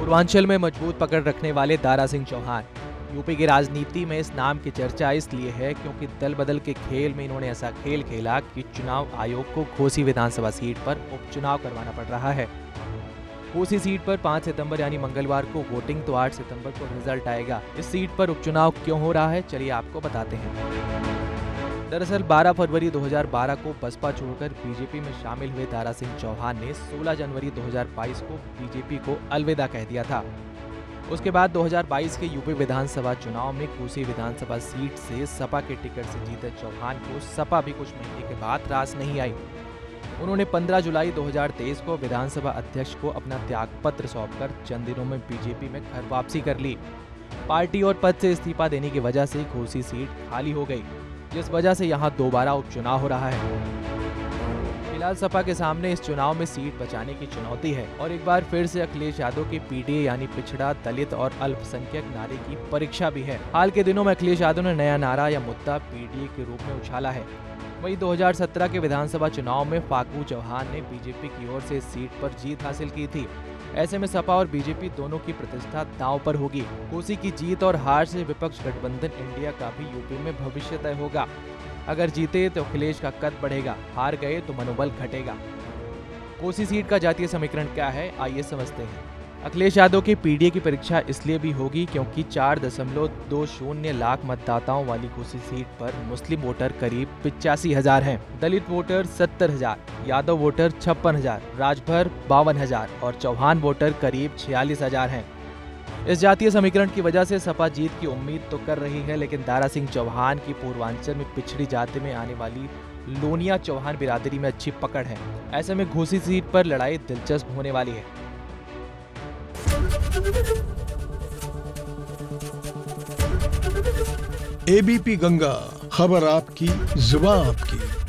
पूर्वांचल में मजबूत पकड़ रखने वाले दारा सिंह चौहान। यूपी की राजनीति में इस नाम की चर्चा इसलिए है क्योंकि दल बदल के खेल में इन्होंने ऐसा खेल खेला कि चुनाव आयोग को घोसी विधानसभा सीट पर उपचुनाव करवाना पड़ रहा है। घोसी सीट पर 5 सितंबर यानी मंगलवार को वोटिंग, तो 8 सितंबर को रिजल्ट आएगा। इस सीट पर उपचुनाव क्यों हो रहा है, चलिए आपको बताते हैं। दरअसल 12 फरवरी 2012 को बसपा छोड़कर बीजेपी में शामिल हुए दारा सिंह चौहान ने 16 जनवरी 2022 को बीजेपी को अलविदा कह दिया था। उसके बाद 2022 के यूपी विधानसभा चुनाव में घोसी विधानसभा सीट से सपा के टिकट से जीते चौहान को सपा भी कुछ महीने के बाद रास नहीं आई। उन्होंने 15 जुलाई 2023 को विधानसभा अध्यक्ष को अपना त्यागपत्र सौंपकर चंद दिनों में बीजेपी में घर वापसी कर ली। पार्टी और पद से इस्तीफा देने की वजह से घोसी सीट खाली हो गई, जिस वजह से यहां दोबारा उपचुनाव हो रहा है। फिलहाल सपा के सामने इस चुनाव में सीट बचाने की चुनौती है और एक बार फिर से अखिलेश यादव के पीडीए यानी पिछड़ा, दलित और अल्पसंख्यक नारे की परीक्षा भी है। हाल के दिनों में अखिलेश यादव ने नया नारा या मुद्दा पीडीए के रूप में उछाला है। वहीं 2017 के विधानसभा चुनाव में फाकू चौहान ने बीजेपी की ओर से इस सीट पर जीत हासिल की थी। ऐसे में सपा और बीजेपी दोनों की प्रतिष्ठा दांव पर होगी। घोसी की जीत और हार से विपक्ष गठबंधन इंडिया का भी यूपी में भविष्य तय होगा। अगर जीते तो अखिलेश का कद बढ़ेगा, हार गए तो मनोबल घटेगा। घोसी सीट का जातीय समीकरण क्या है, आइए समझते हैं। अखिलेश यादव के पीडीए की परीक्षा इसलिए भी होगी क्योंकि 4.20 लाख मतदाताओं वाली घोसी सीट पर मुस्लिम वोटर करीब 85,000 हैं, दलित वोटर 70,000, यादव वोटर 56,000, राजभर 52,000 और चौहान वोटर करीब 46,000 हैं। इस जातीय समीकरण की वजह से सपा जीत की उम्मीद तो कर रही है, लेकिन दारा सिंह चौहान की पूर्वांचल में पिछड़ी जाति में आने वाली लोनिया चौहान बिरादरी में अच्छी पकड़ है। ऐसे में घोसी सीट पर लड़ाई दिलचस्प होने वाली है। एबीपी गंगा, खबर आपकी, जुबान आपकी।